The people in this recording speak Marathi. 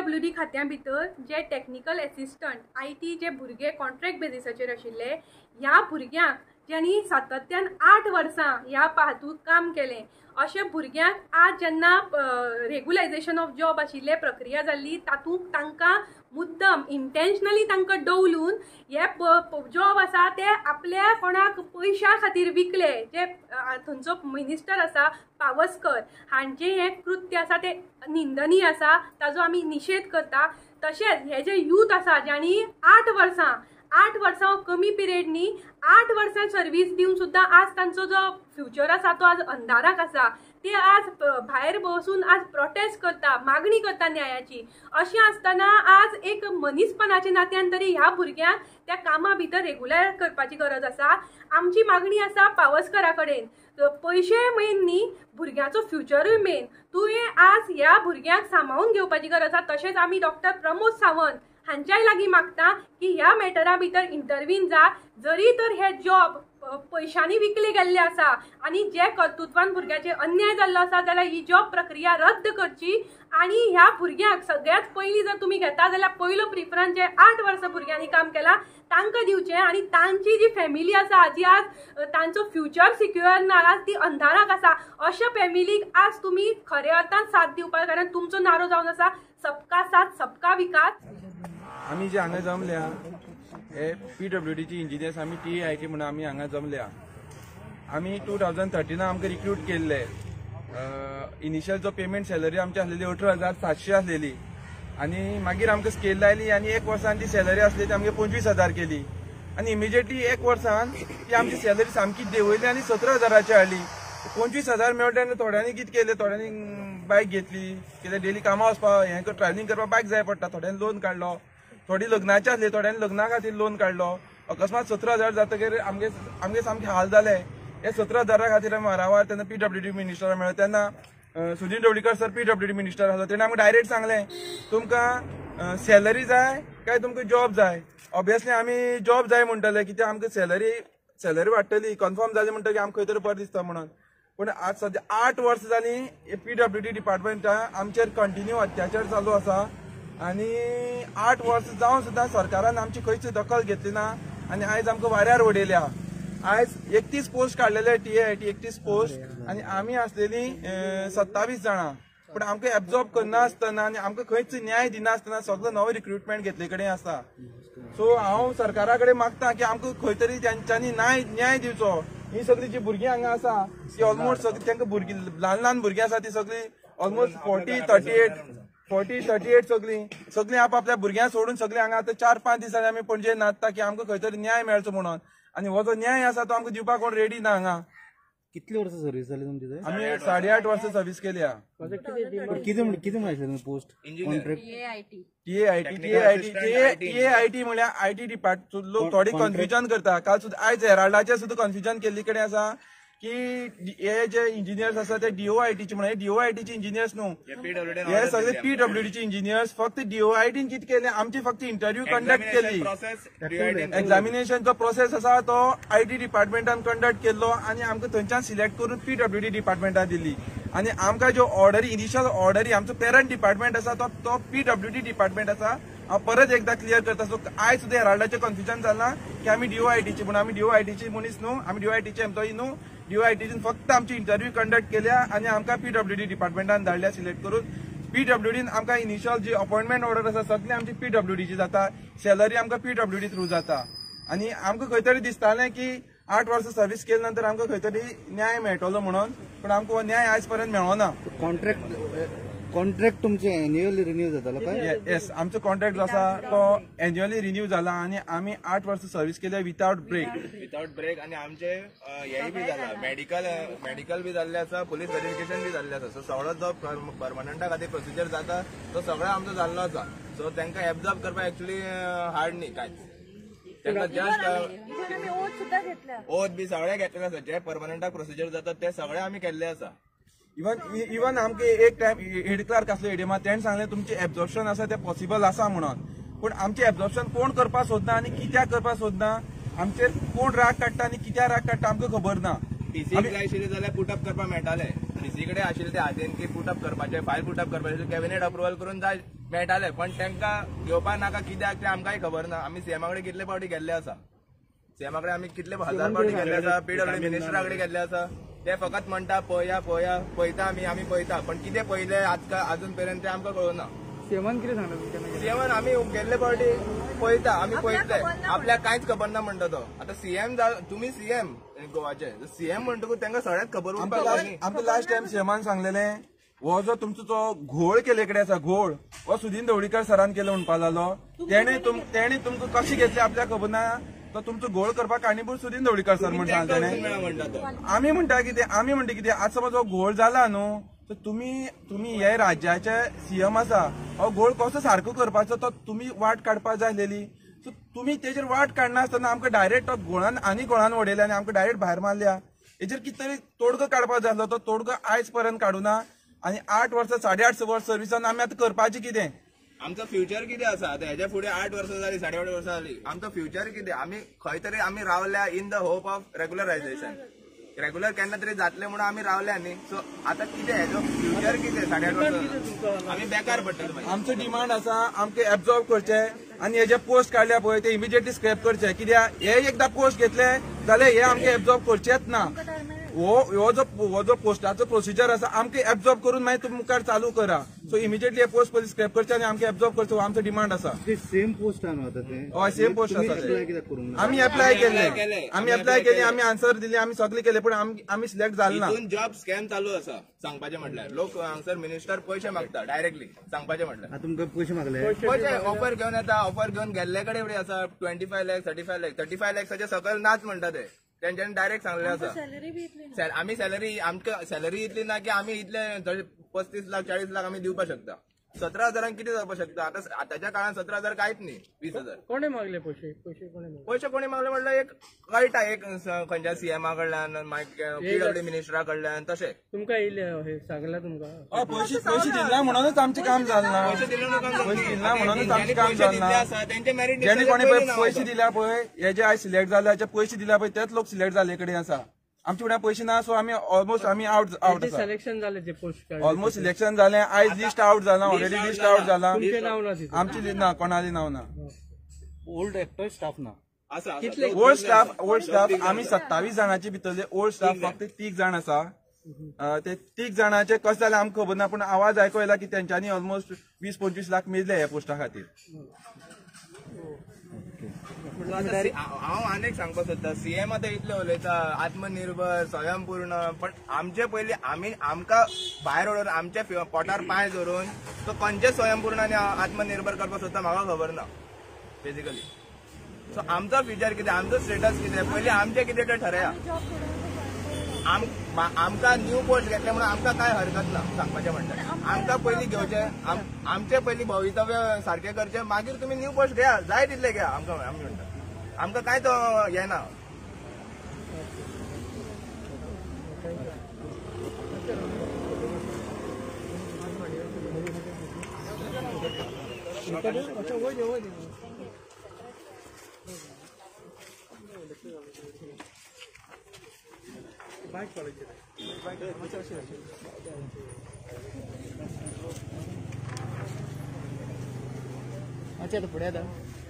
PWD खात्या भितर जे टेक्निकल एसिस्टंट IT जे भुरगे कॉन्ट्रॅक्ट बेसिसाचेर आशिल्ले ह्या भुरग्यांक ज्यांनी सातत्यान 8 वर्सां ह्या हातूंत काम केलें अशा भुरग्यांक आज जेन्ना रेग्युलायझेशन ऑफ जॉब आशिल्ले प्रक्रिया जाल्ली तातूंत तांकां मुद्दम इंटेन्शनली तांकां डवलून हे जॉब आसा ते आपल्या कोणाक पयशा खातीर विकले। जे थंयचो मिनिस्टर आसा पावसकर हांचे हे कृत्य आसा ते निंदनीय आसा, ताजो आमी निशेध करता। तशेंच हे जे यूथ आसा ज्यांनी 8 वर्सां कमी पिरियड न्ही 8 वर्सां सर्वीस दिवन सुद्दां आज तांचो जो फ्युचर आसा तो आज अंधाराक आसा, ते आज भायर बसून आज प्रोटेस्ट करता, मागणी करता न्यायाची। अशें आसतना आज एक मनीसपणाच्या नात्यान तरी ह्या भुरग्यांक त्या कामा भितर रेग्युलर करपाची गरज आसा। आमची मागणी आसा पावसकरा कडेन, पैसे मेन न्ही भुरग्याचो फ्युचरूय मेन, तुवें आज ह्या भुरग्यांक सांबाळून घेवपाची गरज आसा। तशेंच आमी डॉक्टर प्रमोद सावंत हांच्याय लागीं मागता की ह्या मॅटरा भितर इंटरवीन जा, जरी तर हे जॉब पैशांनी विकले गेल्ले आसा आनी जे कर्तृत्वान भुरग्याचे अन्याय जाल्लो आसा जाल्यार ही जॉब प्रक्रिया रद्द करची आनी ह्या भुरग्यांक सगळ्यात पयलीं जर तुमी घेता जाल्यार पयलो प्रिफरन्स जे 8 वर्सां भुरग्यांनी काम केलां तांकां दिवचें आनी तांची जी फॅमिली आसा जी आज तांचो फ्युचर सिक्युअर ना, आज ती अंधाराक आसा, अशा फॅमिलीक आज तुमी खऱ्या अर्थान साथ दिवपाक, कारण तुमचो नारो जावन आसा सबका साथ सबका विकास। आम्ही जे हांगा जमल्या हे PWD ची इंजिनियर्स आम्ही TAIT म्हणून आम्ही हांगा जमल्या। आम्ही 2013 आमकां रिक्रूट केल्ले। इनिशियल जो पेमेंट सॅलरी आमची आसलेली 18,700 आसलेली आनी मागीर आमकां स्केल लायली आनी 1 वर्सान ती सॅलरी आसली ती आमकां 25,000 केली आनी इमिजिएटली 1 वर्सान ती आमची सॅलरी सामकी देंवयली आनी 17,000ची हाडली। 25,000 मेळटा आनी थोड्यांनी कितें केलें, थोड्यांनी बायक घेतली, कितें डेली कामां वचपाक हें ट्रॅव्हलिंग करपाक बायक जाय पडटा, थोड्यांनी लोन काडलो, थोडी लग्नाची आसली थोड्यांनी लग्ना खातीर लोन काडलो। अकस्मात 17,000 जातकीर आमगे सामके हाल जाले। हे 17,000 खातीर आमी वारंवार तेन्ना PWD मिनिस्टरा मेळ्ळे तेन्ना Sunil Dhavalikar sir PWD minister आसलो, तेणें आमकां डायरेक्ट सांगलें तुमकां सॅलरी जाय काय तुमकां जॉब जाय। ऑब्वियसली आमी जॉब जाय म्हणटले, कित्याक आमकां सॅलरी वाडटली कन्फर्म जाली म्हणटकीर आमकां खंय तरी बरें दिसता म्हणून। पूण आज सद्या 8 वर्सां जालीं PWD डिपार्टमेंटान आमचेर कंटिन्यू अत्याचार चालू आसा आनी 8 वर्सां जावन सुद्दां सरकारान आमची खंयच दखल घेतली ना आनी आयज आमकां वाऱ्यार उडयल्या। आयज 31 पोस्ट काडलेले TAIT 31 पोस्ट आनी आमी आसलेली 27 जाणां, पूण आमकां एब्जॉर्ब करनासतना आनी आमकां खंयच न्याय दिनासतना सगळो नवो रिक्रुटमेंट घेतले कडेन आसा। सो हांव सरकारा कडेन मागता की आमकां खंय तरी तेंच्यांनी न्याय दिवचो। ही सगळी जी भुरगीं हांगा आसा ती ऑलमोस्ट तांकां भुरगीं ल्हान भुरगीं आसा ती सगळी ऑलमोस्ट 40-38 सगळीं आपल्या भुरग्यांक सोडून सगळीं हांगा आतां 4-5 दिसांनी आमी पणजे नाचता की आमकां खंय तरी न्याय मेळचो म्हणून, आनी हो जो न्याय आसा तो आमकां दिवपाक कोण रेडी ना हांगा। कितली वर्सां सर्वीस जाली तुमची? आमी 8.5 वर्सां सर्वीस केली। कितें म्हळ्यार पोस्ट TAIT म्हळ्यार IT डिपार्टमेंट। लोक थोडे कन्फ्युजन करता, काल सुद्दां आयज हेराल्डाचेर सुद्दां कन्फ्युजन केल्ली कडेन आसा की हे जे इंजिनियर्स आसा ते DOIT चे म्हणून DOIT चे इंजिनियर्स न्हू, हे सगळे PWD चे इंजिनियर्स। फक्त DOITन कितें केलें, आमची फक्त इंटरव्यू कंडक्ट केली, एक्झामिनेशनचो प्रोसेस आसा तो IT डिपार्टमेंटान कंडक्ट केल्लो आनी आमकां थंयच्यान सिलेक्ट करून PWD डिपार्टमेंटान दिली आनी आमकां ज्यो ऑर्डरी इनिशियल ऑर्डरी आमचो पेरंट डिपार्टमेंट आसा तो PWD डिपार्टमेंट आसा। हांव परत एकदा क्लियर करता। सो आयज सुद्दां हेराल्डाचें कन्फ्युजन जालां की आमी DOIT चे, पूण आमी DOIT चे मनीस न्हू, आमी DOIT चे एम्प्लॉई न्हू। DOITन फक्त आमची इंटरव्यू कंडक्ट केल्या आनी आमकां PWD डिपार्टमेंटान धाडल्या सिलेक्ट करून। PWDन आमकां इनिशियल जी अपॉइंटमेंट ऑर्डर आसा सगळी आमची PWD ची जाता, सॅलरी आमकां PWD थ्रू जाता आनी आमकां खंय तरी दिसतालें की 8 वर्सां सर्वीस केले नंतर आमकां खंय तरी न्याय मेळटलो म्हणून, पूण आमकां हो न्याय आयज पर्यंत मेळ्ळो ना। कॉन्ट्रॅक्ट तुमचे एन्युअली रिन्यू जातालो काय? येस, आमचो कॉन्ट्रॅक्ट जो आसा तो एन्युअली रिन्यू जाला आनी आमी 8 वर्सां सर्वीस केल्या विथआउट ब्रेक आनी आमचे हेय बी जाला, मेडिकल बी जाल्ले आसा, पुलीस व्हेरिफिकेशन बी जाल्ले आसा। सो सगळो जो परमनंटा खातीर प्रोसिजर जाता तो सगळो आमचो जाल्लो आसा। सो तांकां एब्जॉर्ब करपाक एक्चुअली हार्ड न्ही कांयच, तांकां जस्ट ओथ बी सगळे घेतलेले आसा, जे परमनंटाक प्रोसिजर जाता ते सगळे आमी केल्ले आसा। इवन आमके एक टाइम हेड क्लार्क आसलो एडिमा, तेणें सांगलें तुमचे एब्जॉर्प्शन आसा ते पॉसिबल आसा म्हणून, पूण आमचे एब्जॉर्प्शन कोण करपाक सोदना आनी कित्याक करपाक सोदना, आमचेर कोण राग काडटा आनी कित्याक राग काडटा आमकां खबर ना। TC जाय आशिल्ले जाल्यार पुटअप करपाक मेळटाले, TC कडेन आशिल्ले ते हातीन की पुटअप करपाचे, फायल पुटअप करपाचे, कॅबिनेट अप्रुवल करून जाय मेळटाले पण तांकां घेवपाक नाका कित्याक ते आमकांय खबर ना. आमी सीएमा कडेन कितले फावटी गेल्ले आसा, सीएमा कडेन आमी कितले हजार फावटी गेल्ले आसा, पीडब्ल्यूडी मिनिस्टरा कडेन गेल्ले आसा. ते फकत म्हणटा पळया पळया पळयता आमी पळयता, पण कितें पळयले अजून पर्यंत ते आमकां कळना. सीएमान कितें सांगता सीएमान आमी गेल्ले फावटी पळयता, आमी पळयतले, आपल्याक कांयच खबर ना म्हणटा तो. आतां सीएम तुमी सीएम गोवाचे, सीएम म्हणटकूच तांकां सगळ्यात खबर उरपाक जाय. आमकां लास्ट टायम सीएमान सांगलेलें हो जो तुमचो जो घोळ केले कडेन आसा घोळ हो सुदीन ढवळीकर सरान केलो म्हणपा लागलो. तेणे तुमकां कशी घेतली आपल्याक खबर ना. तो तुमचो घोळ करपाक कारणीभूत सुदीन ढवळीकर सर म्हणून सांगलें. आमी म्हणटा कितें आज समज हो घोळ जाला न्हू, तर तुम्ही हे राज्याचे सीएम आसा, हो घोळ कसो सारको करपाचो तो तुम्ही वाट काडपाक जाय आसलेली. सो तुम्ही तेजेर वाट काडना आसतना आमकां डायरेक्ट तो घोळान उडयले आनी आमकां डायरेक्ट भायर मारल्या. हेजेर कितें तरी तोडगो काडपाक जाय आसलो. तो तोडगो आयज पर्यंत काडूना आनी 8 वर्सां 8.5 वर्स सर्विसान आमी आतां करपाचें कितें. आमचं फ्युचर कितें आसा. आतां हेच्या फुडें 8 वर्सां जाली, 8.5 वर्सां जाली. आमचं फ्युचर कितें. आमी खंय तरी आमी रावल्या in the hope of regularization. Regular केन्ना तरी जातले म्हणून आमी रावल्या न्ही. सो आतां कितें हेजो फ्युचर कितें 8.5 वर्सां आमी बेकार पडटले. आमचो डिमांड आसा आमकां एब्जॉर्ब करचे आनी हे जे पोस्ट काडल्या पळय ते इमिजिएटली स्क्रॅप करचे. कित्याक हे एकदां पोस्ट घेतले जाल्यार हे आमकां एब्जॉर्ब करचेच ना. हो जो पोस्टाचो प्रोसिजर आसा आमकां एब्जॉर्ब करून मागीर तुम्ही मुखार चालू करा. सो इमिजिएटली हे पोस्ट पयलीं स्क्रॅप करचे आनी आमकां एब्जॉर्ब करचो. आमचो डिमांड आसा. सेम पोस्ट न्हू आतां ते. हय सेम पोस्ट आसा ते. आमी एप्लाय केले, आमी आन्सर दिले, आमी सगळे केले, पण आमी सिलेक्ट जाले ना. जॉब स्कॅम चालू आसा सांगपाचें म्हटल्यार. लोक हांगसर मिनिस्टर पयशे मागता डायरेक्टली सांगपाचें म्हटल्यार. तुमकां पयशे मागले पयशे ऑफर घेवन येता. ऑफर घेवन गेल्ले कडेन फुडें आसा 25 लाख 35 लाख 35 लाखाचे सकयल नाच म्हणटा ते. तेंच्यांनी डायरेक्ट सांगले आसा आमी सॅलरी आमकां सॅलरी इतली ना की आमी इतले 35 लाख 40 लाख आमी दिवपाक शकता. 17,000 कितें जावपाक शकता. आतांच्या काळात 17,000 कांयच न्ही. 20,000 कोणे मागले पैसे कोणी मागले म्हणल्यार एक कळटा एक खंयच्या सीएमा कडल्यान मागीर पीडब्ल्यूडी मिनिस्टरा कडल्यान तशें तुमकां येयले सांगला तुमकां. पैसे दिला म्हणूनच आमचें काम जालें ना. पैसे दिला म्हणूनच आमचें काम जालें ना. तेंचे मेरिट जेणे कोणी पैसे दिल्या पळय हे जे आयज सिलेक्ट जाल्याचे पैसे दिल्या पळय तेच लोक सिलेक्ट जाले कडेन आसा. आमचे कडेन पैसे ना. सो आमी ऑलमोस्ट आउट आसा. सिलेक्शन जाले ते पोस्ट ऑलमोस्ट सिलेक्शन जालें. आयज लिस्ट आउट जाला. ऑलरेडी लिस्ट आउट जाला. नाव ना आमची ना कोणाली नाव ना. ओल्ड एकटोय स्टाफ ना. ओल्ड स्टाफ आमी 27 जाणांचे भितरले ओल्ड स्टाफ फक्त 30 जाण आसा. ते 30 जाणांचे कशें जालें आमकां खबर ना, पूण आवाज आयको येला की तेंच्यांनी ऑलमोस्ट 20-25 लाख मेजले ह्या पोस्टा खातीर. हांव आनीक सांगपाक सोदता. सीएम आतां इतले उलयता आत्मनिर्भर स्वयंपूर्ण, पण आमचे पयलीं आमकां भायर उडोवन आमच्या पोटार पांय धरून तो खंयचे स्वयंपूर्ण आनी आत्मनिर्भर करपाक सोदता म्हाका खबर ना बेसिकली. सो आमचो फ्युचर कितें, आमचो स्टेटस कितें, पयलीं आमचें कितें तें ठरया. आमकां न्यू पोस्ट घेतले म्हणून आमकां कांय हरकत ना सांगपाचें म्हणटा. आमकां पयलीं घेवचें, आमचें पयलीं भवितव्य सारकें करचें, मागीर तुमी न्यू पोस्ट घेया, जाय तितले घ्या. आमी म्हणटा आमकां कांय तो हें ना. अच्छा फुडें येता.